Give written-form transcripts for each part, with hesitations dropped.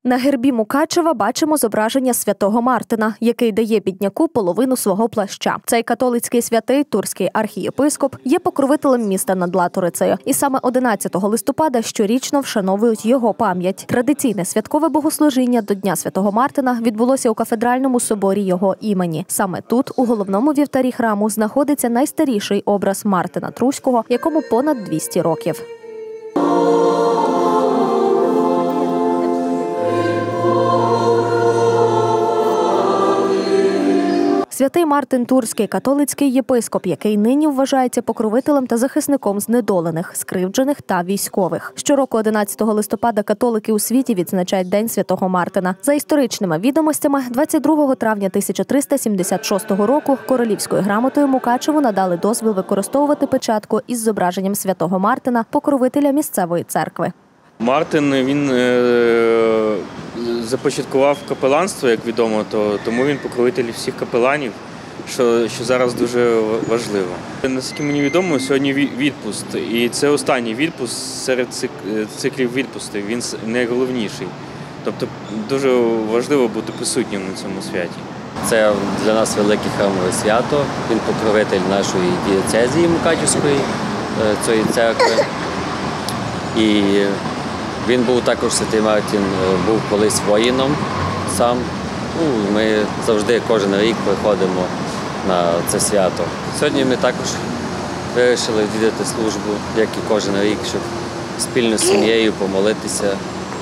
На гербі Мукачева бачимо зображення святого Мартина, який дає бідняку половину свого плаща. Цей католицький святий, турський архієпископ, є покровителем міста над Латорицею. І саме 11 листопада щорічно вшановують його пам'ять. Традиційне святкове богослужіння до Дня святого Мартина відбулося у кафедральному соборі його імені. Саме тут, у головному вівтарі храму, знаходиться найстаріший образ Мартина Труського, якому понад 200 років. Святий Мартин Турський – католицький єпископ, який нині вважається покровителем та захисником знедолених, скривджених та військових. Щороку 11 листопада католики у світі відзначають День святого Мартина. За історичними відомостями, 22 травня 1376 року королівською грамотою Мукачеву надали дозвіл використовувати печатку із зображенням святого Мартина, покровителя місцевої церкви. Мартин, він започаткував капеланство, як відомо, тому він покровитель всіх капеланів, що зараз дуже важливо. Наскільки мені відомо, сьогодні відпуст, і це останній відпуст серед циклів відпустів, він найголовніший. Тобто дуже важливо бути присутнім на цьому святі. Це для нас велике храмове свято, він покровитель нашої дієцезії Мукачівської, цієї церкви. І він був також, святий Мартин, був колись воїном сам. Ми завжди кожен рік приходимо на це свято. Сьогодні ми також вирішили відвідати службу, як і кожен рік, щоб спільно з сім'єю помолитися.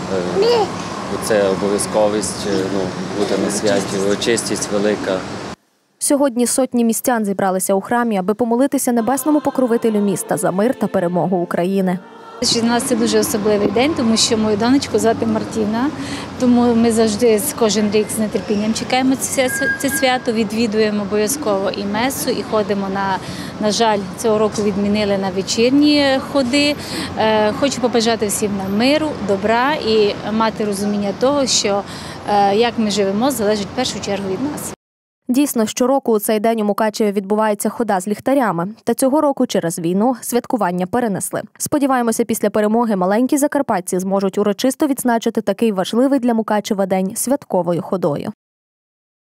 Це обов'язковість бути на святі, урочистість велика. Сьогодні сотні містян зібралися у храмі, аби помолитися небесному покровителю міста за мир та перемогу України. Для нас це дуже особливий день, тому що мою донечку звати Мартіна, тому ми завжди кожен рік з нетерпінням чекаємо це свято, відвідуємо обов'язково і месу, і ходимо на жаль, цього року відмінили на вечірні ходи. Хочу побажати всім нам миру, добра і мати розуміння того, що як ми живемо, залежить в першу чергу від нас. Дійсно, щороку у цей день у Мукачеві відбувається хода з ліхтарями. Та цього року через війну святкування перенесли. Сподіваємося, після перемоги маленькі закарпатці зможуть урочисто відзначити такий важливий для Мукачева день святковою ходою.